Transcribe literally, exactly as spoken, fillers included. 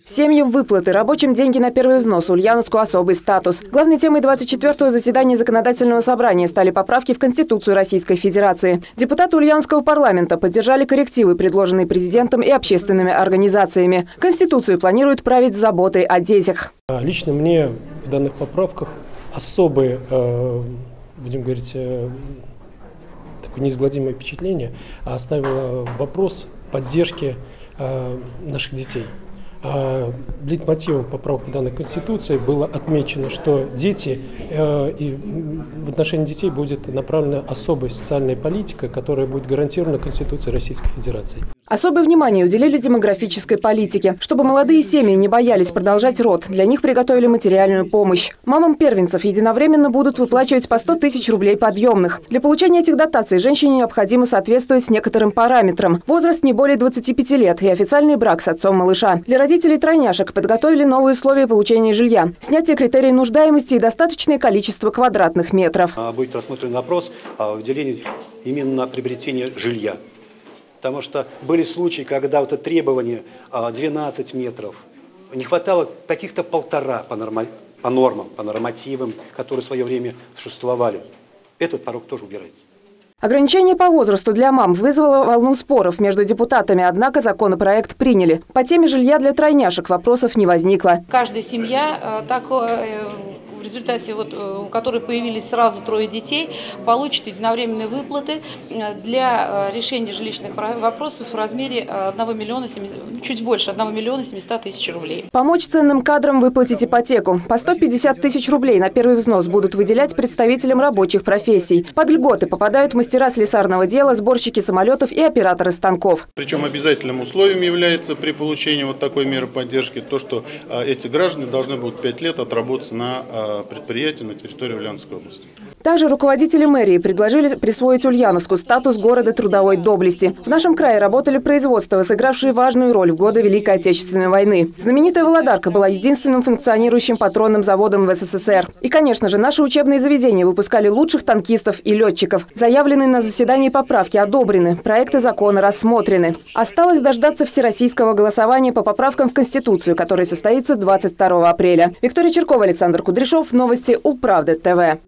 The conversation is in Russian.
Семьям выплаты, рабочим деньги на первый взнос, Ульяновску особый статус. Главной темой двадцать четвёртого заседания Законодательного собрания стали поправки в Конституцию Российской Федерации. Депутаты Ульяновского парламента поддержали коррективы, предложенные президентом и общественными организациями. Конституцию планируют править с заботой о детях. Лично мне в данных поправках особое, будем говорить, такое неизгладимое впечатление оставило вопрос поддержки наших детей. Лейтмотивом поправки данной Конституции было отмечено, что дети э, и в отношении детей будет направлена особая социальная политика, которая будет гарантирована Конституцией Российской Федерации. Особое внимание уделили демографической политике. Чтобы молодые семьи не боялись продолжать род, для них приготовили материальную помощь. Мамам первенцев единовременно будут выплачивать по сто тысяч рублей подъемных. Для получения этих дотаций женщине необходимо соответствовать некоторым параметрам. Возраст не более двадцати пяти лет и официальный брак с отцом малыша. Для родителей тройняшек подготовили новые условия получения жилья. Снятие критерий нуждаемости и достаточное количество квадратных метров. Будет рассмотрен вопрос о выделении именно приобретения жилья. Потому что были случаи, когда вот это требование двенадцать метров, не хватало каких-то полтора по, норма, по нормам, по нормативам, которые в свое время существовали. Этот порог тоже убирается. Ограничение по возрасту для мам вызвало волну споров между депутатами, однако законопроект приняли. По теме жилья для тройняшек вопросов не возникло. Каждая семья, так, в результате, вот, у которой появились сразу трое детей, получит единовременные выплаты для решения жилищных вопросов в размере одного миллиона, чуть больше одного миллиона семисот тысяч рублей. Помочь ценным кадрам выплатить ипотеку. По сто пятьдесят тысяч рублей на первый взнос будут выделять представителям рабочих профессий. Под льготы попадают мастера слесарного дела, сборщики самолетов и операторы станков. Причем обязательным условием является при получении вот такой меры поддержки то, что эти граждане должны будут пять лет отработать на предприятия на территории Ульяновской области. Также руководители мэрии предложили присвоить Ульяновску статус города трудовой доблести. В нашем крае работали производства, сыгравшие важную роль в годы Великой Отечественной войны. Знаменитая Володарка была единственным функционирующим патронным заводом в СССР. И, конечно же, наши учебные заведения выпускали лучших танкистов и летчиков. Заявленные на заседании поправки одобрены, проекты закона рассмотрены. Осталось дождаться всероссийского голосования по поправкам в Конституцию, которое состоится двадцать второго апреля. Виктория Черкова, Александр Кудряшов. Новости Улправды ТВ.